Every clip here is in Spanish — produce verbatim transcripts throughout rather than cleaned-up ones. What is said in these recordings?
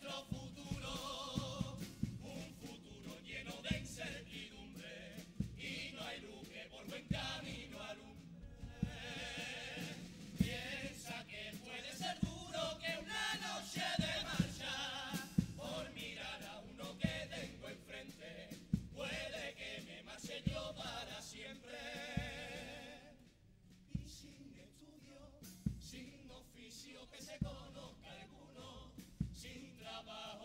nuestro futuro, un futuro lleno de incertidumbre, y no hay luz que por buen camino alumbre. Piensa que puede ser duro, que una noche de marcha, por mirar a uno que tengo enfrente, puede que me marche yo para siempre. Y sin estudio, sin oficio que se conozca alguno, sin trabajo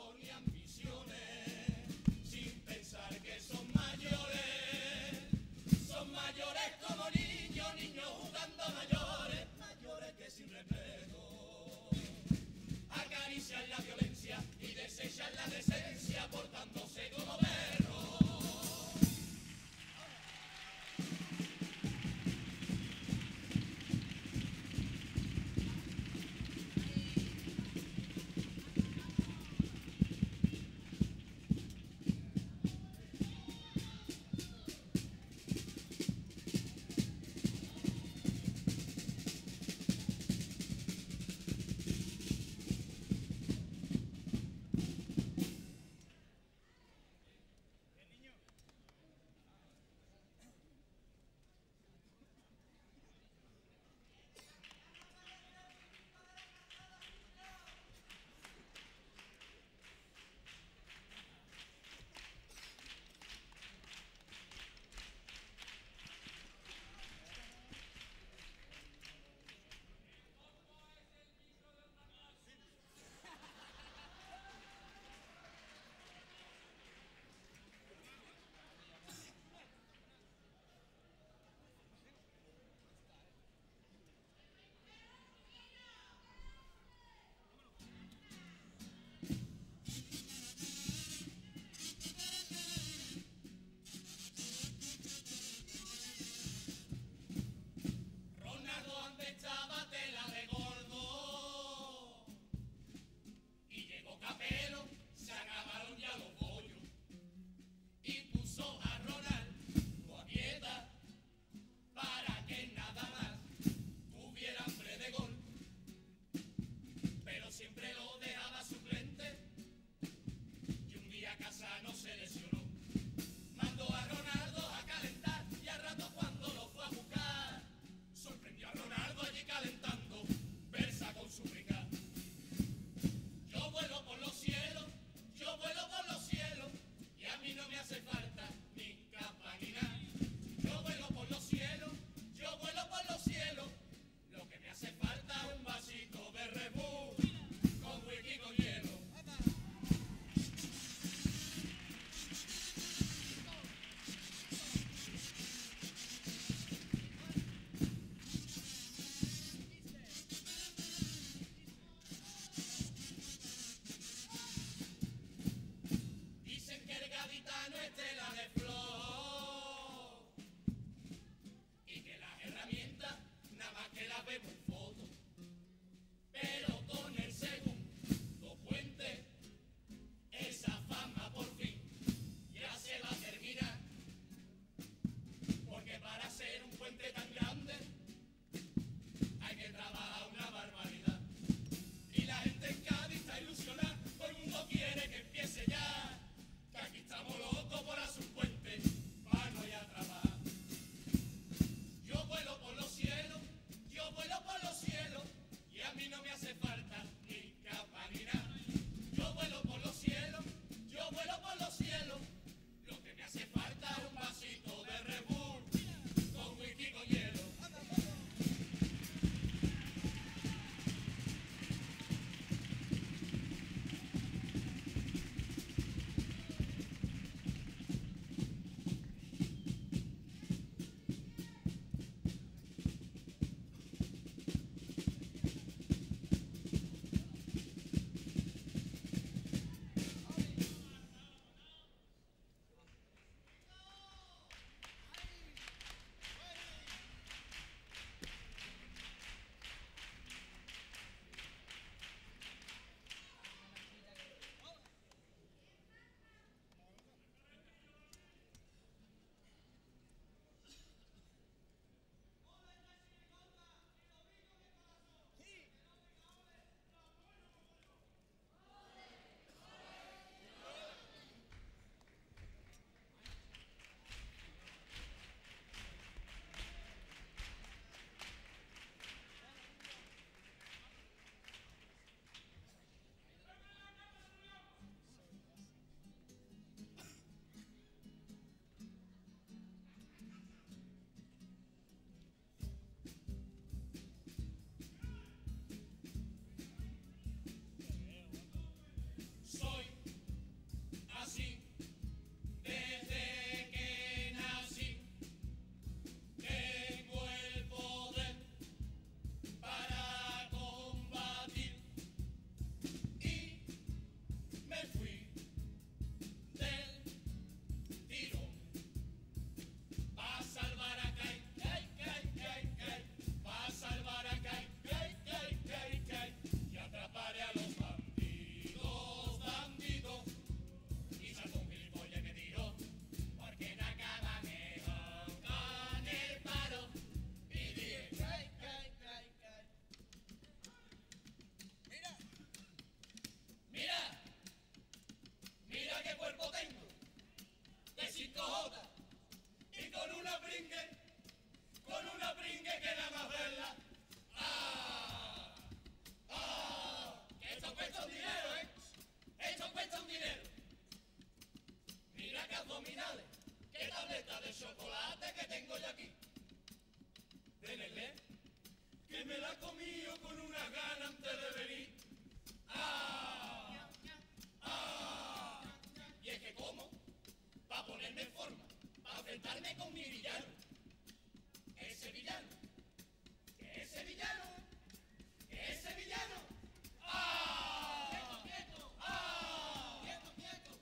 quedarme con mi villano. Ese villano, que ese villano, que ese villano. ¡Ah! ¡Quieto, quieto! ¡Ah! ¡Quieto, quieto!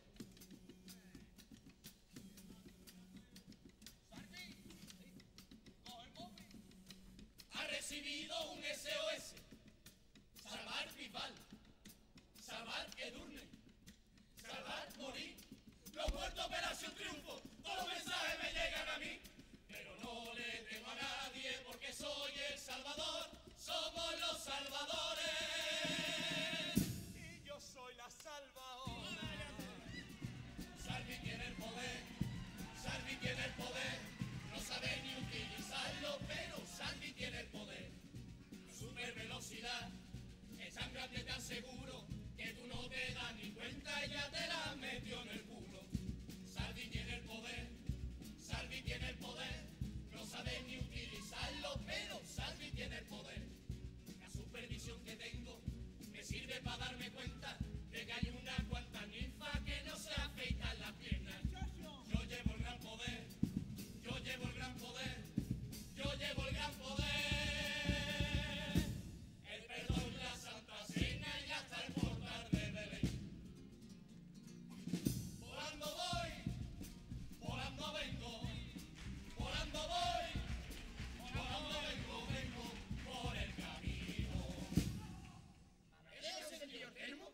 Sardi, coge el móvil. Ha recibido un S O S. Salvar Bisbal, salvar Edurne, salvar morir. Los muertos Operación Triunfo, todos los mensajes me llegan a mí. Pero no le temo a nadie porque soy el Salvador, somos los salvadores. Y yo soy la salvadora. Salvi tiene el poder, Salvi tiene el poder, no sabe ni utilizarlo, pero Salvi tiene el poder. Super velocidad, es tan grande, te aseguro, que tú no te das ni cuenta y ya te la metió en el culo. Salvi tiene el poder, Salvi tiene el poder, no sabe ni utilizarlo, pero Salvi tiene el poder. La supervisión que tengo me sirve para darme cuenta de que hay una cuanta ninfa que no se afeitan las piernas. Yo llevo el gran poder, yo llevo el gran poder, yo llevo el gran poder. El perdón, la Santa Cena y hasta el portal de Belén. Volando voy, volando vengo, volando voy, volando vengo, vengo por el camino. ¿Eres el señor Termo?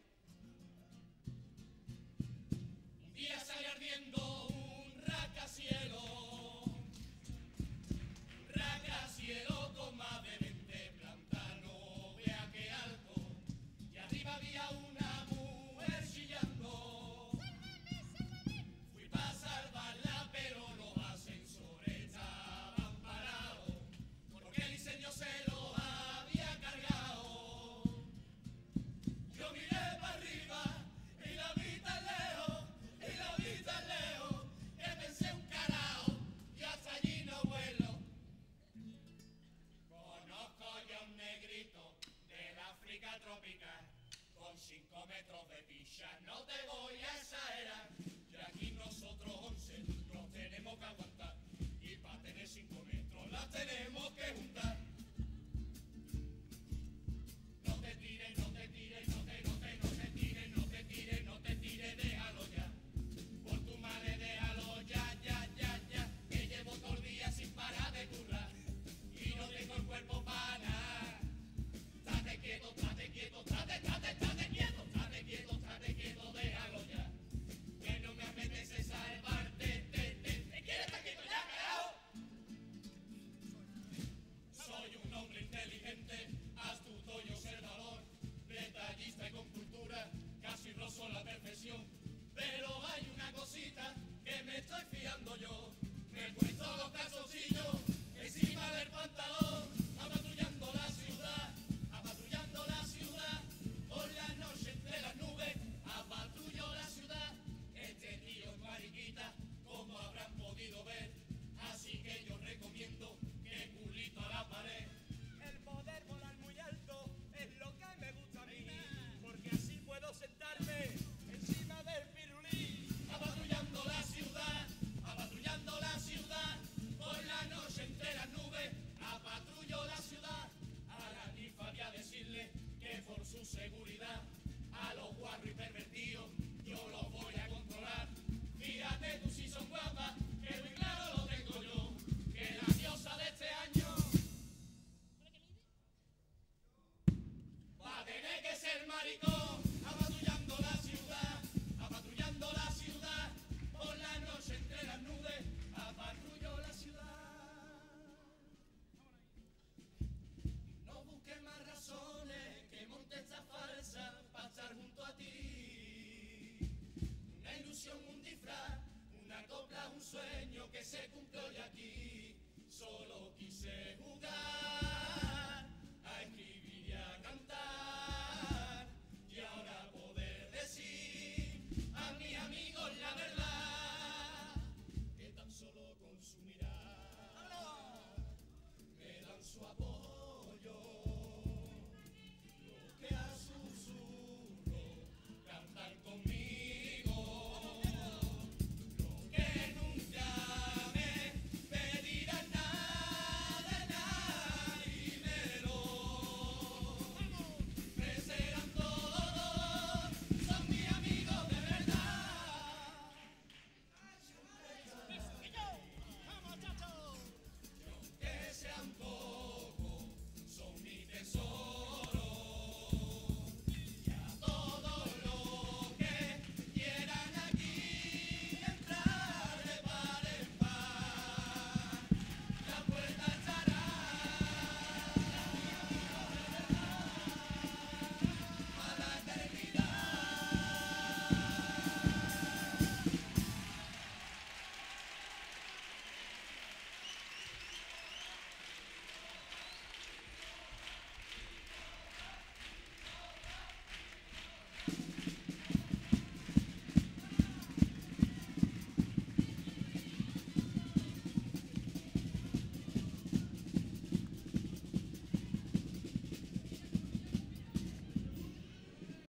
Un día sale ardiendo un rascacielos, un rascacielos con más de veinte plantas, no vea qué alto, y arriba había una mujer chillando. Fui para salvarla, pero los ascensores estaban parados, porque el incendio se lo había cargado. Yo miré para arriba y la vi tan lejos, y la vi tan lejos, que pensé un carajo, yo hasta allí no vuelo. Conozco yo un negrito del África tropical, con cinco metros de picha, no te voy a exagerar. Y aquí nosotros once nos tenemos que aguantar, y para tener cinco metros las tenemos que juntar. No te tires, no te tires, no te, no te, no te tires, no te tires, no te tires, déjalo ya. Por tu madre déjalo ya, ya, ya, ya, que llevo todo el día sin parar de currar, y no tengo el cuerpo para nada. Estate quieto, estate quieto, estate, estate, estate quieto, estate quieto, estate quieto, déjalo ya. Que no me apetece salvarte, te, te, te quieres estar quieto ya, carajo. Soy un hombre inteligente, astuto y observador, detallista y con cultura, casi rozo la perfección.